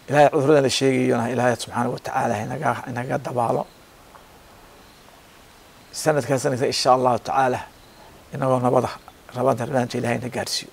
إلهي عذرنا الشيء ينا إلهي سبحانه وتعالى هنا دبالو سنة كسنة إن شاء الله تعالى إنه نبض ربنا ربنا إلهي نجارسيو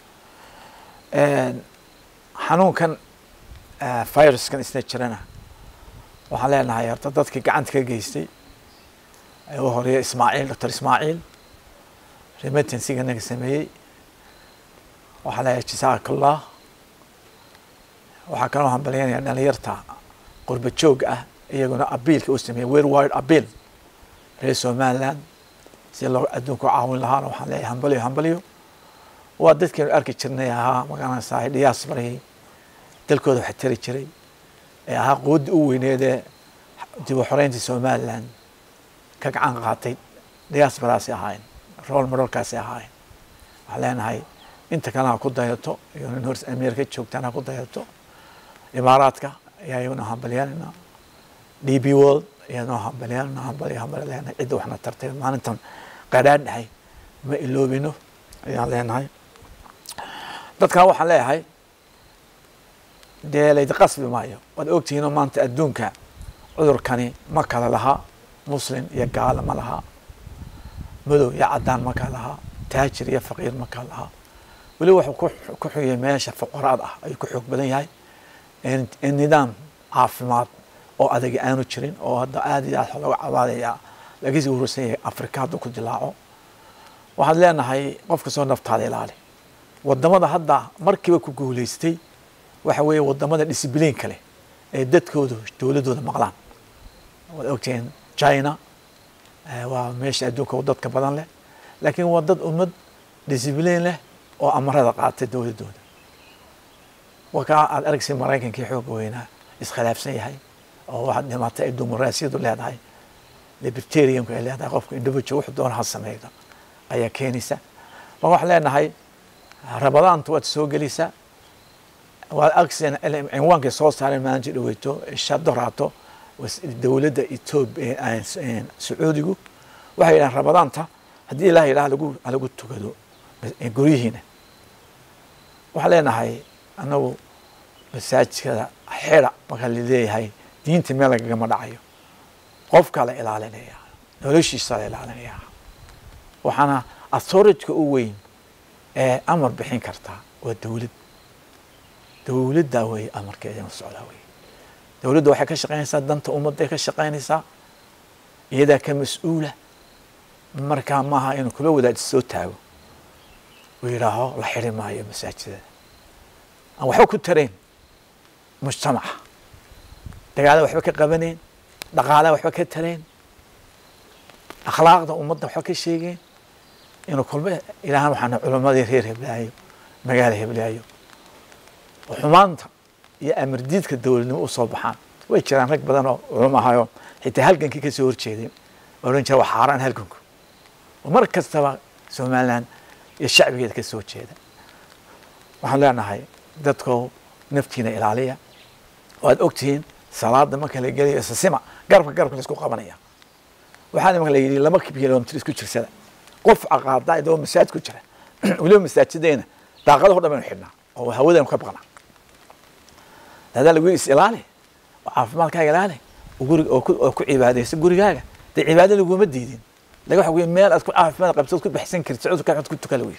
حنون كان فيروس كان استنشرنا وحلينا هاي ارتدتك عندك جيستي وهو إسماعيل دكتور إسماعيل رمتن سيجنك سمي وحلا جزاك الله وحكانوا هم بليان يعني أنا يرتع قرب تشوق يقولون أبيل كأسمي وير وايد أبيل رئيسو مالان سيلو أدوكو عاون لها وحلا هم بليو وادت كانوا أركي تشرنيها مكان ساعد ياسبري تلكو ذو حتري تشري ها قود وينيده دي حرين سومالان كعن قاطي ياسبراسي هاين رول مركاسي هاين وحلينا هاي انت كان ku dayato iyo North America joogtana ku dayato Imaaraadka ayayuna hambalyaana DB World ayayuna hambalyaana cid waxna tartay maalintan qadaadhay ma iloobino ayaan leenahay dadka waxaan leeyahay deelay qasbi maayo wad ogtiina maanta adduunka cudurkani ma kala laha muslim iyo gaal ma laha madow iyo cadaan ma kala laha taajir iyo faqiir ma kala laha wali wuxuu ku xuyay meesha fuqaraad ah ay ku xoog badan yahay in nidaam caafimaad oo adag aanu jirin oo hadda aad iyo aad looga cabaadaya laga soo urursan Afrika ku dilaaco waxaad leenahay qofka soo naftaada ilaali wadamada hadda markiiba ku guuleystay waxa weeye wadamada discipline kale ee dadkoodu dawladooda maqlaan wada ogteen China waa meesha adduunka dadka badan leh laakiin waa dad ummad discipline leh oo amarada qaatay dawladooda waxa aad aragtay Mareykanka xoog weynaa iskhilaafsan yahay oo waxa dhimatay dimuqraasiyadu leedahay libertarianku ay leedahay qofku individual wuxuu doonayo sameeyay ayaa keenaysa wax leenahay rabadaantu waad soo gelaysaa waa agsan cinwaanka soo saaray maanta dhaweyto shadoraato dawladda Itoobiya ee Sacuudigu waxay yiraahdeen rabadaanta hadii Ilaahay lagu tukado gurihiina waxa leenahay anagu masaajidka xira marka la leeyahay diinta meel laga ma dhacayo qofka la ilaalinaya noloshiisa la ilaalinaya waxana authority u weyn ee amar bixin karta waa dawladda way amarkeeda mas'uula way dawladda waxay ka shaqeynaysaa danta ummadda ka shaqeynaysaa iyada ka mas'uula marka maaha inuu kula wadaad soo taago ويراها لحرم هاي مساجد أو حكوا ترين مجتمع دقالة وحبك قبنين دقالة وحبك ترين أخلاق ده ومضى وحبك الشيء إنه كل ما إلهنا وحنا علماء يرير هبلايو مجال هبلايو وحمانته يا أمر ديدك الدول إنه صباحا ويشران هيك بدنا علماء هايو حتى هالكن كي كسور شيء ورنجا وحاران هالكن ومركز تبع سومالان الشعب يدك السود هذا وحنا هاي دتكو نفتينا إلى واد أكتين صلاة ما كان يجري سمع قرب نسكو قبنية وحنا ما كان لما كبير يوم تريسكو ترسل قف عقاد ده دوم مساعد كتير وليوم مساعد دينا داخل هذا من حنا هو هودا مخبقنا هذا اللي يقول إلالي وعارف مالك إلالي وقول أو عبادة يقول جاجة ده عبادة اللي يقول مديدين لقوا حقول مال أذكر عارف مال قبل تذكر بحسن كرت سعود كانت كنت تكلوي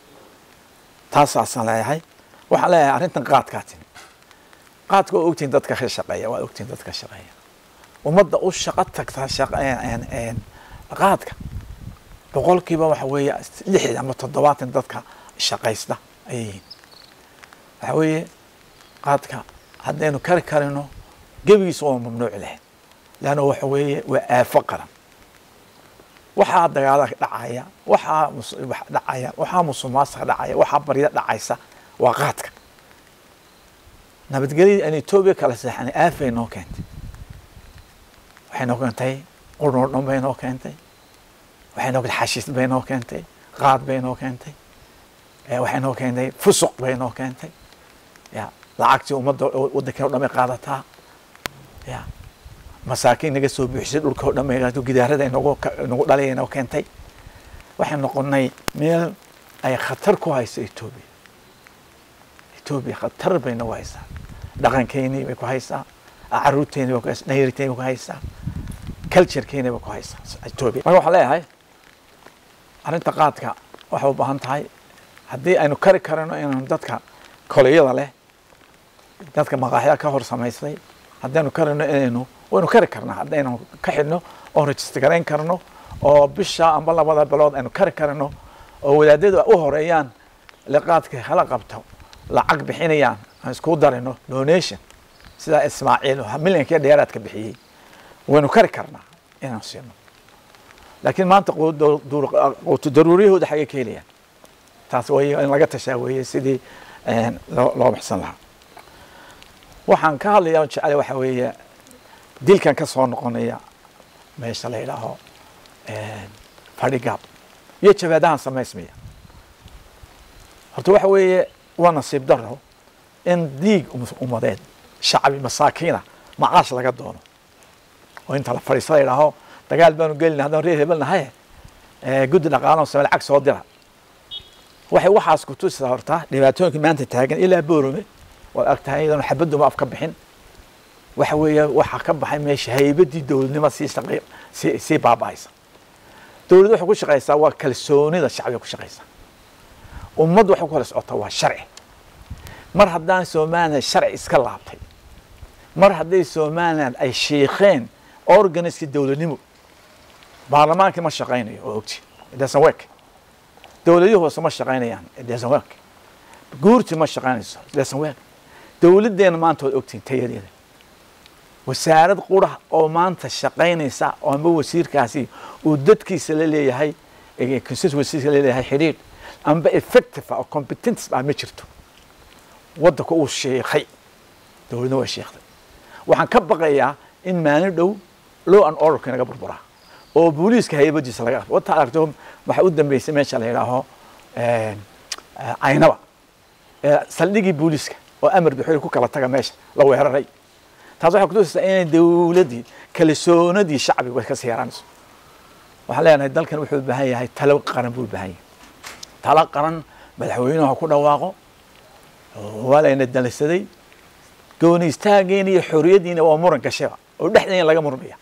تاسع سنة هاي وحلا عرفت قات كاتين قات أوتين ضدك خير شقية وأوتين ضدك شقية ومضى أوش شقتك شقية يعني قاتك بقول كيبا وحوي لحد عم تضبط ضدك الشقيس ده أي وحوي قاتك هذا إنه كركرينه جبي صوم ممنوع له لأنه وحوي وفقرا waxaa dagaalada dhacaya waxaa musuqmaasuqa dhacaya waxaa barida dhacaysa waa qaadka nabadgelyo in Itoobiya kala saxan aafay noo keentay waxay noo keentay qurun bay noo keentay waxay noo xashiis bay noo keentay qaad bay noo keentay waxay noo keentay fusuq bay noo keentay ya lacagtii ummadda waddanka oo dhan ay qaadataa ya مساكين نجسوا بيحسد الكون ما يجاتوا كده هذا نقول عليه إنه كنتي وإحنا قلنا ميل أي خطر كويس إثيوبيا خطر بين ويسا dhaqankeennii bay ku haysaa caruurteennii bay ku haysaa dhalinyarteennii bay ku haysaa culturekeennii bay ku haysaa Ethiopia marka waxaan leeyahay arrinta qaadka waxay u baahan tahay haddii aynu kari karano inaynu dadka koleyada leh dadka maqaaxyada ka hor samaysay haddaynu karano waynu kari karnaa haddaynu ka xidhno oo register garayn karno oo bisha amba labada bilood aynu kari karno oo wadaadadu u horeeyaan liqaadka hala qabto lacag bixinayaan aan isku darino donation sida Ismaaciil milyanka dheeraad ka bixiyay waynu kari karnaa inaan siino laakiin maanta quutu daruuriyahooda xagee ka helayaan taas way in laga tashaawayay sidii loo baxsan lahaa waxaan ka hadlayaa jecel waxa weeye dilkan ka soo noqonaya meesha la yiraahdo fadhigaab iyo jawaadahan samaysmaya horta waxa weeye waa nasiib daro in diig umadeed shacbi masaakiina macaash laga doono oo inta la fariisada yiraahdo dagaal baanu gelin haddaan reer hebelnahay guddi dhaqaalaha Soomaali lacag soo dira waxay waxaas ku tusaa horta dhibaatooyinka maanta taagan ilaa boorome waa agtahay inuu xabadu ma afka bixin waxa weeye waxa ka baxay meesha haybadii dawladnimo si baabaaysa dawladdu waxay ku shaqeysaa waa kalsoonida shacbiga ku shaqeysaa ummaddu waxay ku kala socotaa waa sharci mar haddaan Soomaaliya sharci iska laabtay mar hadday Soomaaliland ay sheekheen organiska dawladnimo baarlamaanka ma shaqeynayo oo ogti it doesn't work dawladuhu hoose ma shaqeynayaan it doesn't work guurti ma shaqeynayso it doesn't work dawladeena maanta way ogtiin tayadeeda wasaarad qurax oo maanta shaqeynaysa oo amba wasiirkaasi uu dadkiisa la leeyahay constituency la leeyahay xiriir amba effective oo competence ma jirto waddanka uu sheekhay dawladna waa sheekhay waxaan ka baqayaa in maalin dhow law and order ka naga burburaa oo booliiska haybadiisa laga wata aragto waxa u dambeysay meesha la yiraahdo aynaba saldhigii booliiska oo amar bixiyay ku kala taga meesha la weeraray taas waxa ku tusaysaa in dawladii kalsoonidii shacbiga way ka siyaaranayso waxa leenahay dalkan wuxuu u baahan yahay talo qaran buu u baahan yahay talo qaran madaxweynuhu ku dhawaaqo walayna dalisaday gooni istaageena iyo xoriyadiina waa muran gashay oo dhexdeena laga murmaya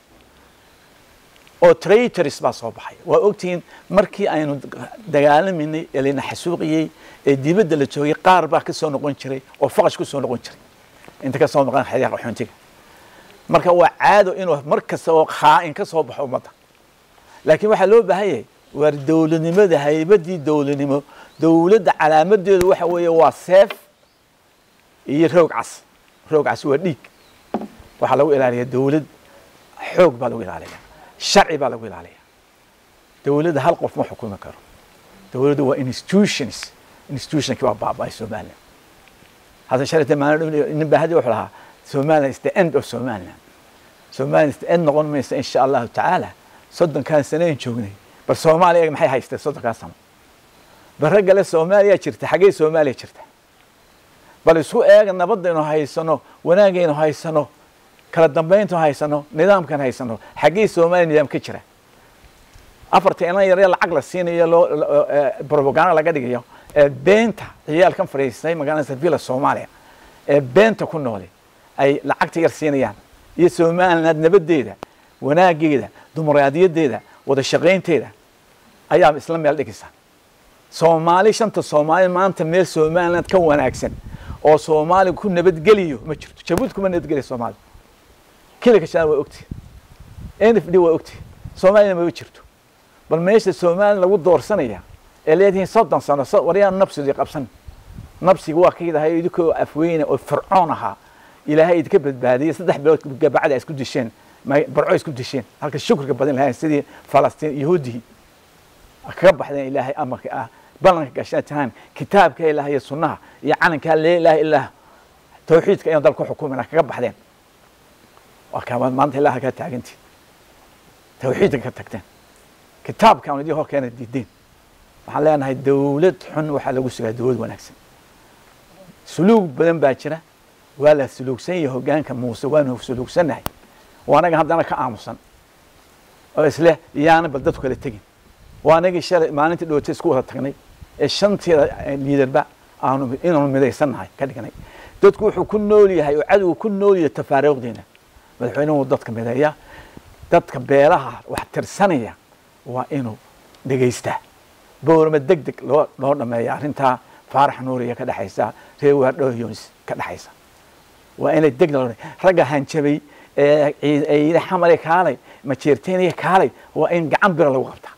oo traitors baa soo baxay waa ogtiin markii aynu dagaalaminay elina xasuuqiyay ee dibadda la joogay qaar baa ka soo noqon jiray oo faqash ku soo noqon jiray inta ka soo noqon xiriiq xuntiga marka waa caado inuu markasta oo khaa'in ka soo baxo umada laakiin waxa loo baahan yahay war dawladnimada haybadii dawladnimo dawladda calaamadeedu waxa weeye waa seef iyo roog cas waa dhiig waxa lagu ilaaliyaa dawlad xoog baa lagu ilaaliyaa sharci baa lagu ilaaliyaa dawladda hal qof ma xukumi karo dawladdu waa institutionki waa baabay Soomaaliya hada sharci in bahadi wuxuu lahaa Soomaaliya is the end of Soomaaliya is the end noqon maysa insha Allah ta'ala soddonkan sano joognay bal Soomaaliya maxay haystay soddonkan sano baragale Soomaaliya jirta xagee Soomaaliya jirta bal isku eeg nabadaynu haysano wanaagaynu haysano kala dambeyntu haysano nidaamkan haysano xagee Soomaaliya nidaam ka jira afartii yar lacag la siinayo propaganda laga dhigayo beenta ciyaalkan fariistay magaalada Villa Soomaaliya beenta ku nool ay lacagta yar siinayaan iyo Soomaaliland nabadeeda wanaageeda dimuqraadiyadeeda wada shaqeynteeda ayaa isla meel dhigaysa Soomaali shanta Soomaali maanta meel Soomaaliland ka wanaagsan oo Soomaali ku nabadgeliyo ma jirto Jabuuti kuma nabadgeliyo Soomaali kaliya ka waa ogti NFD waa ogti Soomaaliya ma jirto bal meesha Soomaali lagu doorsanaya leedahay soddon sano wariyaan nafsiga qabsan nafsiga waa kiidahay idinku afweyne oo fircoon aha ilaahay idinka badbaadiyay saddex bilood gabacada isku disheen barco isku disheen halka shukriga badan lahayn sidii Falastiin Yahuudi ka baxdeen ilaahay amarka ah balanka gashataan kitaabka ilaahay iyo sunnaha iyo calanka la ilaaha ilaa tawxiidka ay dalka xukuumana kaga baxdeen waa kama maanta ilaaha ka taagantii tawxiidka ka tagteen kitaabka aan idin hor keenay diideen waxaan leenahay dawlad xun waxa lagu sugaa dawlad wanaagsan suluug badan baa jira waa la suluugsan yahay hoggaanka Muuse waanu suluugsanahay waanaga haddana ka aamusan oo isla yaana bal dadku kala tagin waanaga shalay maalintii dhootay isku wada tagnay ee shantii liidarba aanu inuu midaysanahay ka dhignay dadku wuxuu ku nool yahay oo cadowgu ku nool yahay tafaariiqdiina madaxweynuhu dadka mideeya dadka beelaha wax tirsanaya waa inuu dhegaystaa boorma degdeg loo dhameeya arrintaa faarax nuuriya ka dhaxaysa reer waardhow yunis ka dhaxaysa waa inay degdeg ragga hanjabay ee xamar kaalay ma jeerteen kaalay waa in gacan bir lagu qabtaa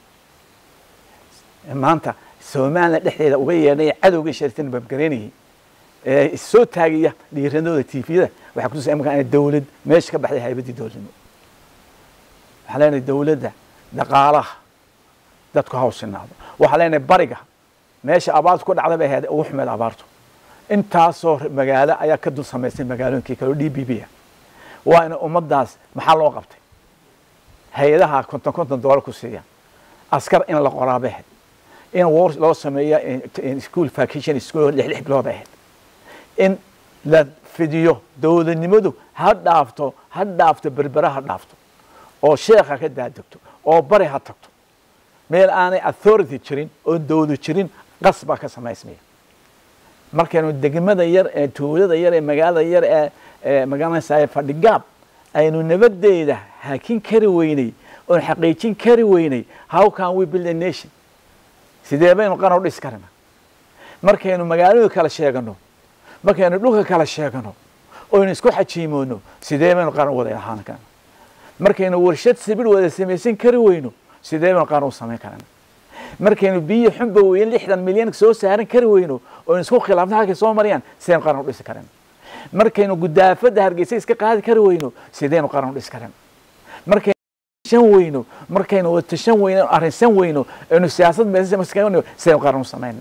maanta Soomaaliya dhexdeeda uga yeedhay cadowga sheerteen babgareynay ee soo taagaya dhiiranooda TV-da waxa ku soo imkaan dawlad meesha ka baxday haybadii dawladnimo waxa leenahay dawladda dhaqaalaha dadku hawsinaado waxa leenahay bariga meesha abaartu ku dhacday bay ugu xumeed abaartu intaasoo magaalo ayaa ka dul samaysay magaalooyinkii kale DBB waa in ummadaas maxaa loo qabtay hay'adaha $50 ku siiya askar in la qoraabe in war loo sameeyo in school vacation school 6 bilood ahayd in la fidiyo dawladnimadu ha dhaafto berberaha dhaafto oo sheekha ka daadagto oo bari ha tagto meel aanay authority jirin oo dawlad jirin qasba ka samaysmay markaynu degmada yar ee tuulada yar ee magaalada yar ee magaalada saay fadhigaab aynu nabadeeda haakin kari weynay oo xaqiijin kari weynay how can we build a nation sidee baynu qaran u dhis karnaa markaynu magaalada kala sheegano markaynu dhulka kala sheegano oo isku xajiimoono sidee baynu qaran wada ahaan karnaa markaynu warshad sibil wada sameeysan kari weyno sidee baynu qaran u sameyn karnaa markaynu biyo xubba weyn 60 milyan soo saaran kari weyno oo isku khilaafna halka soo mariyaan sideen qaran u dhis karnaa markaynu gudaafada hargeysa iska qaadi kari weyno sideen qaran u dhis karnaa markaynu shan weyno markaynu wada shan weyno arrinsan weyno inuu siyaasad meesha maskaxayno sideen qaran u sameyn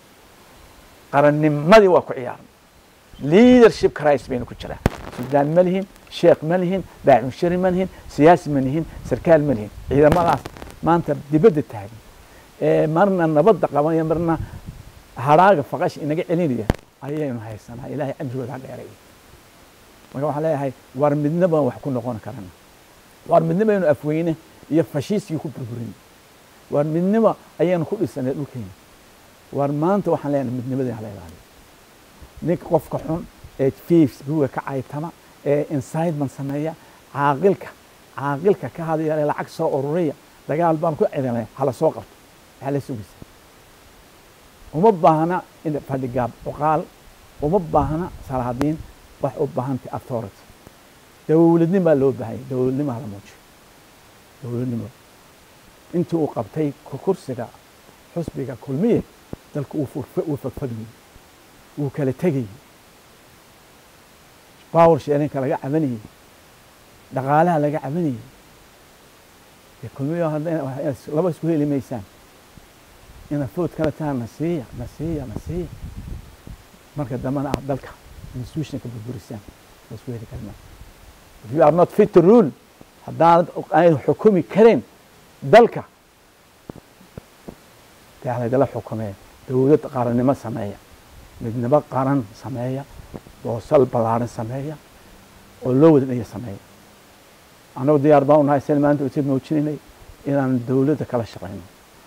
qarannimadii waa ku ciyaarnay leadership crisis baynu ku jiraa Suudaan ma lihin sheekh ma lihin baac mushari ma lihin siyaasi ma lihin sarkaal ma lihin ciidamadaas maanta dibadda taagan ee marna nabadda qabanaya marna haraaga faqash inaga celinaya ayaynu haysanaa ilaahay ajrooda dheeray marka waxa leeyahay war midnaba wax ku noqon karana war midnaba inuu afweyne iyo fashiiskii ku burburin war midnaba ayaynu ku dhisanay dhulkeena war maanta waxaan leenahay midnimada la ilaaliyo nik qofka xun ee fiifs buuga ka caytama ee inside man sameeya caaqilka ka hadaya lacag soo ururiya dagaal baan ku ciidanay hala soo qabto hala sugisa uma baahna in fadhigaab oqaal uma baahna salaadiin wax u baahantay authority dawladnimo loo baahay dawladnimo la muujiyo dawladnimo intii uu qabtay kursiga xusbiga kulmiye dalku uu fadhiyo uu kala tagay باور شيرينك laga cabanayay dhaqaalaha laga cabanayay kulmiyo hadda laba isku helimaysan ina food kala taan nasiya marka damana dalka institution ka burburisan isku heli karna if you are not fit to rule hadaan ay xukumi kareen dalka taala dala xukumay dawlad qarannimo sameeya midnaba qaran sameeya وصل بلارن سمايا ولو ودنيا سمايا أنا ديار باون هاي سلمان وتبني وتشيني إلى الدولة كلا شقين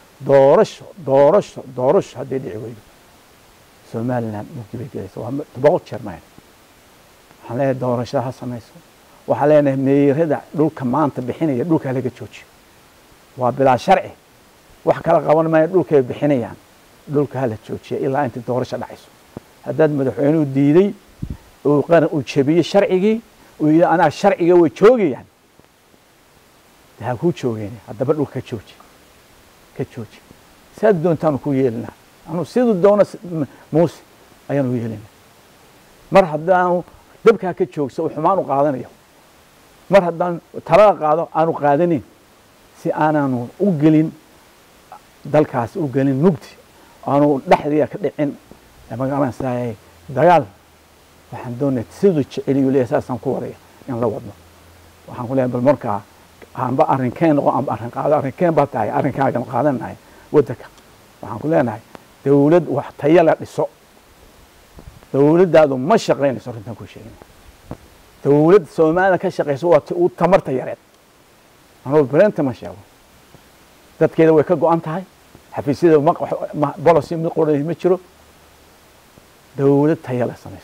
دورش هذي اللي عويل سومالنا ممكن بيجي سوا تبغى تشرمين حلا دورش لها سمايسو وحلا مير هذا دول كمان تبحيني دول كهلا كتشوش وبلا شرعي وحكى قوان ما دول كبحيني يعني دول كهلا كتشوش إلا أنت دورش العيسو هذا مدحونه الديني وقرن وشبيه شرعي وإذا أنا شرعي وشوقي يعني ده هو شوقيني هذا بدو كتشوج سد دون تانو كويلنا أنا سيد دون موسى أيانو يلنا مرحب دانو دبكها كتشوج سو حمانو قادنا يوم مرحب دان ترى قادو أنا قادنين سي أنا أوجلين دالكاس أوجلين نبتي أنا لحظة كدحين لما قام ساي دجال waxaan doonay sidoo jeceliyo leesaasan ku wareey in la wadno waxaan ku leeyahay bal marka aanba arrinkeen oo aan arrin qaado arrinkeen ba tahay arrinkaaga qaadanahay wadanka waxaan ku leenahay dawlad wax tayo la dhiso dawladdaadu ma shaqeynayso runtan ku sheegay dawlad Soomaaliya ka shaqeyso waa uu tamarta yareed anoo brenta ma sheego dadkeeda way ka go'an tahay xafiisyada policy ma qoray ma jiro dawlad tayo la sameeyo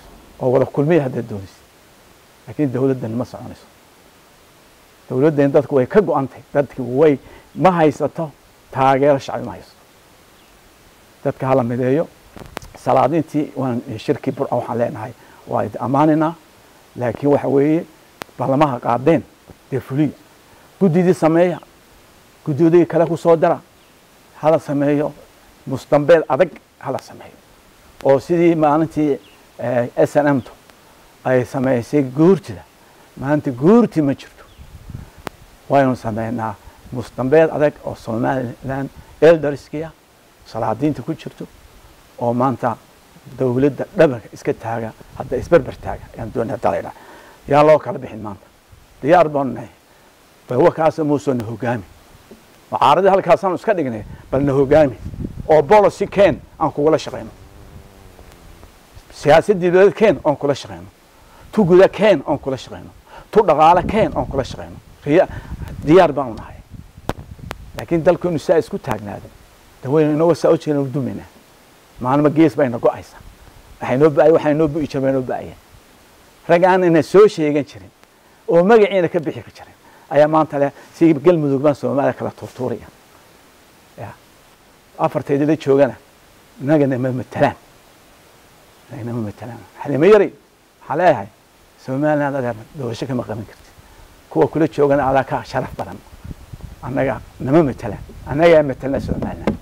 oo wada kulmiya haddaad doonaysa laakiin dowladdan ma soconayso dowladdan dadku way ka go-antay dadki way ma haysato taageero shacbi ma haysato dadka hala mideeyo salaadintii waan shirki burca waxaan leenahay waa ammaanina laakiin waxa weeye balamaha qaadeen dee fuliya guddidii sameeya guddidii kale ku soo dara hala sameeyo mustambeed adag hala sameeyo oo sidii maalintii SNM-tu ay sameysay guurtida maanta guurti ma jirto waynu sameynaa mustambeed adag oo Somaliland elderskiya salaadiinta ku jirto oo maanta dowladda dhabarka iska taaga hadda isbarbar taaga ayaan doonaa dalayna yaa loo kala bixin maanta diyaar baan nahay bawa kaas muusan hogaami mucaarada halkaasaan iska dhignay balna hogaami oo policy keen aan kugula shaqeyno siyaasadii dowladda keen aan kula shaqeyno tu guda keen aan kula shaqeyno tu dhaqaale keen aan kula shaqeyno diyaar baan nahay laakiin dalku inuu saa isku taagnaado dawayna inoo soo jeedino dumina maalma gees bayna go'aysa waxaynoo bu'i jireen oo baayeen ragaan inay soo sheegan jirin oo magaciina ka bixi jirin ayaa maanta leh si galmudug baan Soomaaliya kala turtuuraya ya afarteedii joogana nagana ma matalaan xalima yari xaleeyahay Soomaaliya dad doosho kama qaban kartid kuwa kula joogana ala ka sharaf badan annaga nama matalaan annaga matalna Soomaaliya